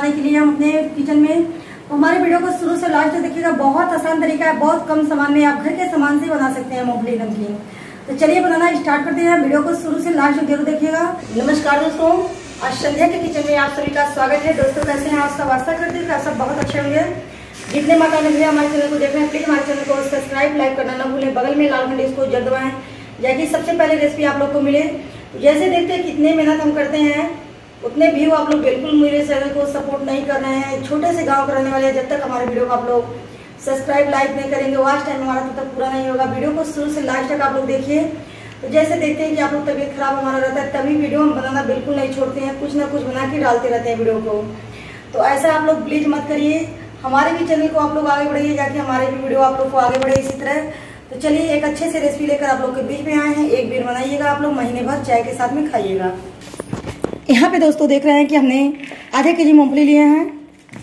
बनाने के लिए हम अपने किचन में, तो हमारे वीडियो को शुरू से लास्ट तक देखिएगा। बहुत आसान तरीका है, बहुत कम सामान में आप घर के सामान से बना सकते हैं मूंगफली नमकीन। तो चलिए बनाना स्टार्ट करते हैं। वीडियो को शुरू से लास्ट तक जरूर देखिएगा। नमस्कार दोस्तों, आज संध्या के किचन में आप सभी का स्वागत है। दोस्तों कैसे हैं आप सब? आशा करते हैं कि आप सब बहुत अच्छे होंगे। जितने माता ने भैया हमारे चैनल को देख रहे हैं, प्लीज हमारे चैनल को सब्सक्राइब लाइक करना ना भूलें। बगल में लाल घंटी इसको जल्द दबाएं, जाकि सबसे पहले रेसिपी आप लोग को मिले। जैसे देखते हैं कितने मेहनत हम करते हैं, उतने व्यू आप लोग बिल्कुल मेरे चैनल को सपोर्ट नहीं कर रहे हैं। छोटे से गांव के रहने वाले, जब तक हमारे वीडियो को आप लोग सब्सक्राइब लाइक नहीं करेंगे, वॉच टाइम हमारा तब तक पूरा नहीं होगा। वीडियो को शुरू से लास्ट तक आप लोग देखिए। तो जैसे देखते हैं कि आप लोग तबीयत खराब हमारा रहता है, तभी वीडियो हम बनाना बिल्कुल नहीं छोड़ते हैं, कुछ ना कुछ बना के डालते रहते हैं वीडियो को। तो ऐसा आप लोग प्लीज मत करिए। हमारे भी चैनल को आप लोग आगे बढ़ाइए, जाके हमारे भी वीडियो आप लोग को आगे बढ़े इसी तरह। तो चलिए एक अच्छे से रेसिपी लेकर आप लोग के बीच में आए हैं। एक बार बनाइएगा, आप लोग महीने भर चाय के साथ में खाइएगा। यहाँ पे दोस्तों देख रहे हैं कि हमने आधे केजी मूंगफली लिए हैं।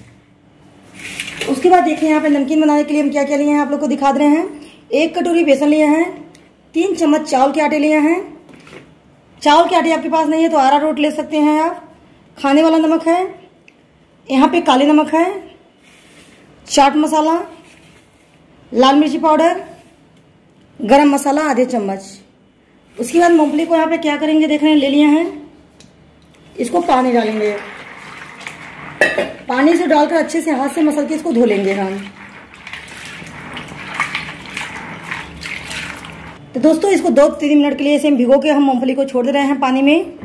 उसके बाद देखिए यहाँ पे नमकीन बनाने के लिए हम क्या क्या लिए हैं आप लोग को दिखा दे रहे हैं। 1 कटोरी बेसन लिए हैं, 3 चम्मच चावल के आटे लिए हैं। चावल के आटे आपके पास नहीं है तो अरारोट ले सकते हैं आप। खाने वाला नमक है, यहाँ पे काली नमक है, चाट मसाला, लाल मिर्ची पाउडर, गरम मसाला आधे चम्मच। उसके बाद मूंगफली को यहाँ पे क्या करेंगे देख रहे हैं, ले लिए हैं। इसको पानी डालेंगे, पानी से डालकर अच्छे से हाथ से मसल के इसको धो लेंगे हम। तो दोस्तों इसको 2-3 मिनट के लिए इसे भिगो के हम मूंगफली को छोड़ दे रहे हैं पानी में।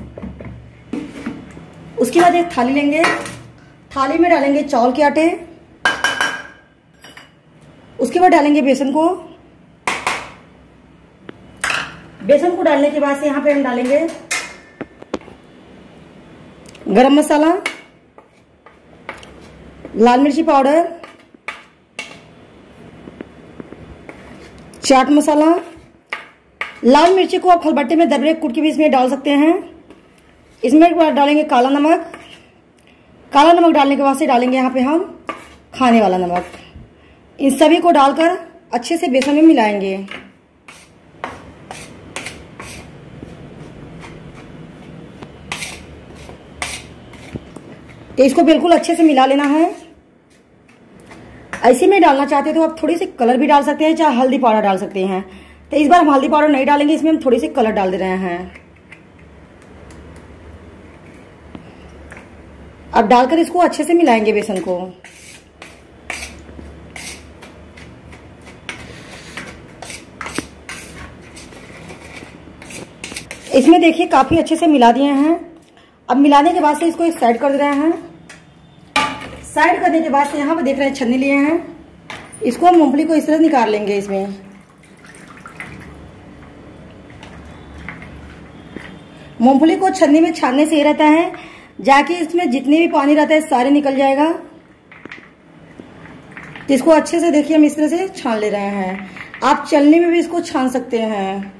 उसके बाद एक थाली लेंगे, थाली में डालेंगे चावल के आटे। उसके बाद डालेंगे बेसन को। बेसन को डालने के बाद से यहाँ पे हम डालेंगे गरम मसाला, लाल मिर्ची पाउडर, चाट मसाला। लाल मिर्ची को आप खलबट्टे में दरबरे कूट के भी इसमें डाल सकते हैं। इसमें डालेंगे काला नमक। काला नमक डालने के बाद से डालेंगे यहाँ पे हम खाने वाला नमक। इन सभी को डालकर अच्छे से बेसन में मिलाएंगे। तो इसको बिल्कुल अच्छे से मिला लेना है। ऐसे में डालना चाहते हैं तो आप थोड़ी सी कलर भी डाल सकते हैं, चाहे हल्दी पाउडर डाल सकते हैं। तो इस बार हम हल्दी पाउडर नहीं डालेंगे, इसमें हम थोड़ी सी कलर डाल दे रहे हैं। अब डालकर इसको अच्छे से मिलाएंगे बेसन को। इसमें देखिए काफी अच्छे से मिला दिए हैं। अब मिलाने के बाद से इसको एक साइड कर दे रहे हैं। साइड करने के बाद से यहाँ पे देख रहे हैं छन्नी लिए हैं। इसको हम मूंगफली को इस तरह निकाल लेंगे। इसमें मूंगफली को छन्नी में छानने से ये रहता है, जाके इसमें जितने भी पानी रहता है सारे निकल जाएगा। तो इसको अच्छे से देखिए हम इस तरह से छान ले रहे हैं। आप चलनी में भी इसको छान सकते हैं।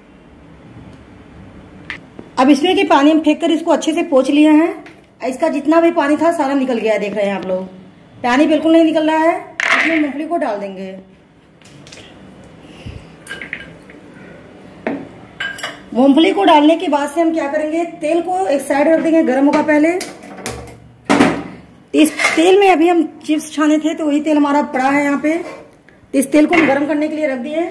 अब इसमें के पानी हम फेंक कर इसको अच्छे से पोंछ लिए हैं। इसका जितना भी पानी था सारा निकल गया है, देख रहे हैं आप लोग। पानी बिल्कुल नहीं निकल रहा है। इसमें मूंगफली को डाल देंगे। मूंगफली को डालने के बाद से हम क्या करेंगे, तेल को एक साइड रख देंगे, गर्म होगा पहले। इस तेल में अभी हम चिप्स छाने थे तो वही तेल हमारा पड़ा है यहाँ पे। इस तेल को हम गर्म करने के लिए रख दिए।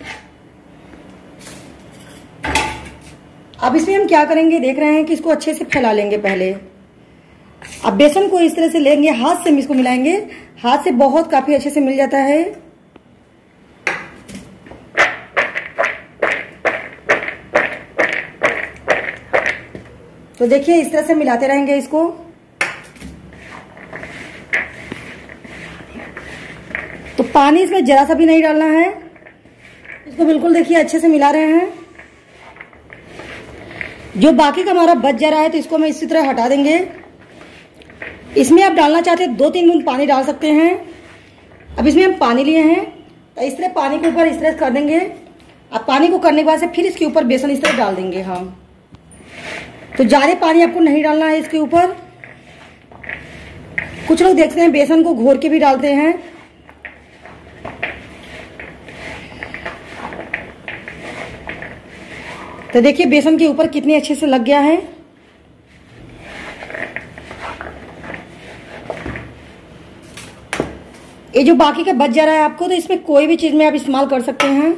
अब इसमें हम क्या करेंगे देख रहे हैं कि इसको अच्छे से फैला लेंगे पहले। अब बेसन को इस तरह से लेंगे, हाथ से हम इसको मिलाएंगे। हाथ से बहुत काफी अच्छे से मिल जाता है। तो देखिए इस तरह से मिलाते रहेंगे इसको। तो पानी इसमें जरा सा भी नहीं डालना है। इसको बिल्कुल देखिए अच्छे से मिला रहे हैं। जो बाकी का हमारा बच जा रहा है तो इसको हम इसी तरह हटा देंगे। इसमें आप डालना चाहते हैं 2-3 बूंद पानी डाल सकते हैं। अब इसमें हम पानी लिए हैं तो इस तरह पानी के ऊपर इस तरह कर देंगे। अब पानी को करने के बाद से फिर इसके ऊपर बेसन इस तरह डाल देंगे हम। तो ज्यादा पानी आपको नहीं डालना है इसके ऊपर। कुछ लोग देखते हैं बेसन को घोर के भी डालते हैं। तो देखिए बेसन के ऊपर कितने अच्छे से लग गया है। ये जो बाकी का बच जा रहा है आपको, तो इसमें कोई भी चीज में आप इस्तेमाल कर सकते हैं।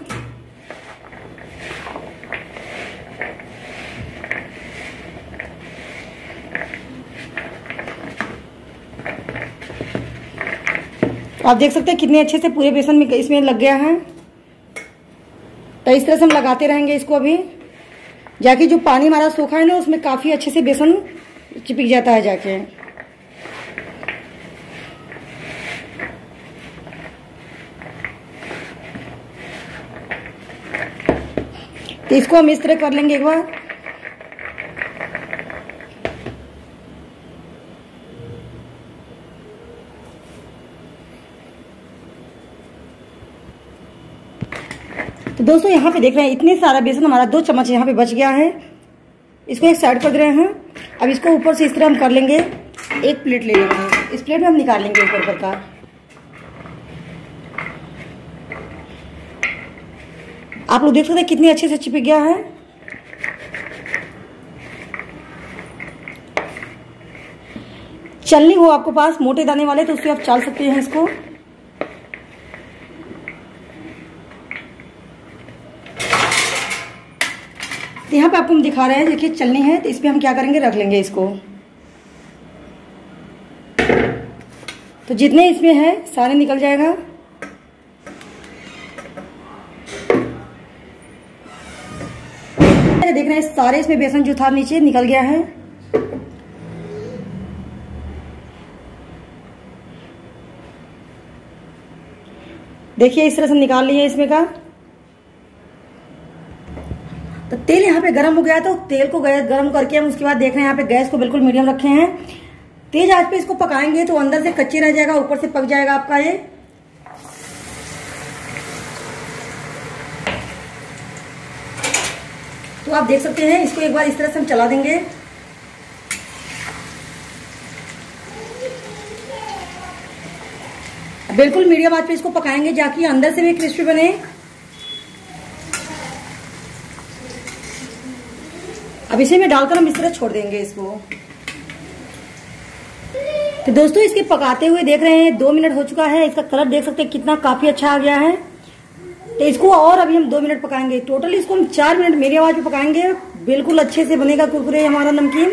आप देख सकते हैं कितने अच्छे से पूरे बेसन में इसमें लग गया है। तो इस तरह से हम लगाते रहेंगे इसको अभी, जाके जो पानी हमारा सूखा है ना उसमें काफी अच्छे से बेसन चिपक जाता है जाके। तो इसको हम इस तरह कर लेंगे एक बार। तो दोस्तों यहाँ पे देख रहे हैं इतने सारा बेसन हमारा 2 चम्मच यहाँ पे बच गया है। इसको एक साइड कर दे रहे हैं। अब इसको ऊपर से इस तरह हम कर लेंगे, एक प्लेट ले लेंगे, इस प्लेट में हम निकाल लेंगे ऊपर का। आप लोग देख सकते हैं कितने अच्छे से चिपक गया है। चलनी हो आपके पास मोटे दाने वाले तो उससे आप चाल सकते हैं इसको। तो यहाँ पे आपको हम दिखा रहे हैं, देखिए चलनी है, तो इस पे हम क्या करेंगे, रख लेंगे इसको। तो जितने इसमें है सारे निकल जाएगा। देख रहे हैं सारे इसमें बेसन जो था नीचे निकल गया है। देखिए इस तरह से निकाल लिए इसमें का। तो तेल यहाँ पे गर्म हो गया, तो तेल को गर्म करके हम उसके बाद देख रहे हैं यहाँ पे गैस को बिल्कुल मीडियम रखे हैं। तेज आंच पे इसको पकाएंगे तो अंदर से कच्चे रह जाएगा, ऊपर से पक जाएगा आपका ये। तो आप देख सकते हैं इसको एक बार इस तरह से हम चला देंगे। बिल्कुल मीडियम आंच पे इसको पकाएंगे जाकि अंदर से भी क्रिस्पी बने। अब इसे में डालकर हम इस तरह छोड़ देंगे इसको। तो दोस्तों इसके पकाते हुए देख रहे हैं 2 मिनट हो चुका है। इसका कलर देख सकते हैं कितना काफी अच्छा आ गया है। तो इसको और अभी हम 2 मिनट पकाएंगे। टोटली इसको हम 4 मिनट मेरी आवाज पे पकाएंगे। बिल्कुल अच्छे से बनेगा कुरकुरे हमारा नमकीन।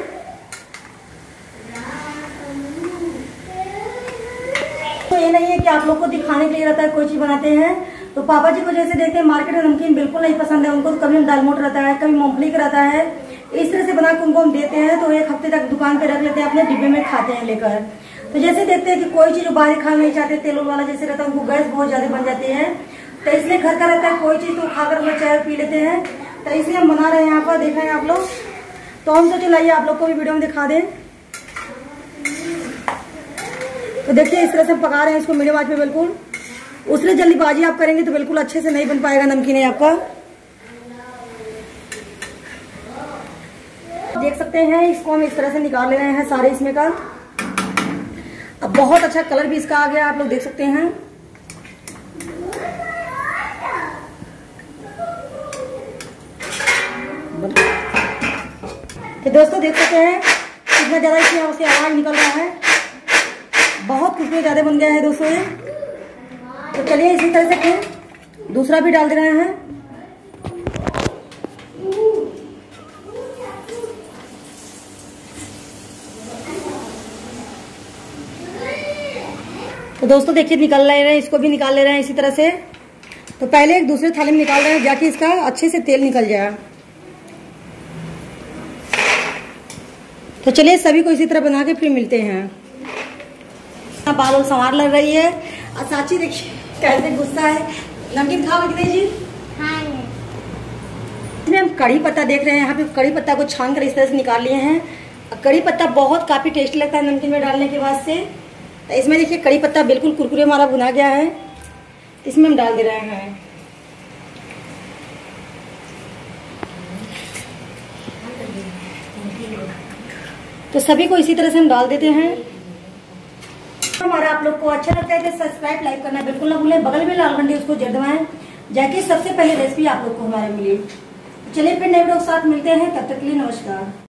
तो ये नहीं है कि आप लोग को दिखाने के लिए रहता है कोई चीज बनाते हैं। तो पापा जी को जैसे देखते हैं मार्केट में नमकीन बिल्कुल नहीं पसंद है उनको। तो कभी दालमोट रहता है, कभी मूंगफली का रहता है, इस तरह से बना के उनको हम देते हैं। तो 1 हफ्ते तक दुकान पे रख लेते हैं, अपने डिब्बे में खाते हैं लेकर। तो जैसे देखते हैं कि कोई चीज बाहर खाना नहीं चाहते, तेल वाला जैसे रहता है, उनको गैस बहुत ज्यादा बन जाती है। तो इसलिए घर का रहता है कोई चीज तो खाकर वो चाय पी लेते हैं। तो इसलिए हम बना रहे हैं यहाँ पर, देख रहे हैं आप लोग। तो हम सोचे लाइए आप लोग को भी वीडियो में दिखा दें। तो देखिए इस तरह से पका रहे हैं इसको मीडियम आंच पे बिल्कुल। उससे जल्दीबाजी आप करेंगे तो बिल्कुल अच्छे से नहीं बन पाएगा नमकीन है आपका। देख सकते हैं इसको हम इस तरह से निकाल ले रहे हैं सारे इसमें का। अब बहुत अच्छा कलर भी इसका आ गया, आप लोग देख सकते हैं। तो दोस्तों देख सकते हैं कितना ज्यादा इसमें से आवाज निकल रहा है। बहुत खुशबू ज्यादा बन गया है दोस्तों ये। तो चलिए इसी तरह से फिर दूसरा भी डाल दे रहे हैं। तो दोस्तों देखिए निकल ले रहे हैं, इसको भी निकाल ले रहे हैं इसी तरह से। तो पहले एक दूसरे थाली में निकाल रहे हैं जाकि इसका अच्छे से तेल निकल जाए। तो चलिए सभी को इसी तरह बना के फिर मिलते हैं। बाल संवार लग रही है और साची देखिए कैसे गुस्सा है। नमकीन खाओगे कि नहीं जी? हाँ। इसमें हम कड़ी पत्ता देख रहे हैं, यहाँ पे कड़ी पत्ता को छान कर इस तरह से निकाल लिए हैं। कड़ी पत्ता बहुत काफी टेस्टी लगता है नमकीन में डालने के बाद से। तो इसमें देखिए कड़ी पत्ता बिल्कुल कुरकुरे हमारा भुना गया है। तो इसमें हम डाल दे रहे हैं। तो सभी को इसी तरह से हम डाल देते हैं। हमारा आप लोग को अच्छा लगता है तो सब्सक्राइब लाइक करना बिल्कुल ना भूलें। बगल में लाल घंटी उसको जरूर दबाएं जाके सबसे पहले रेसिपी आप लोग को हमारे मिले। चलिए फिर नए वीडियो के साथ मिलते हैं, तब तक के लिए नमस्कार।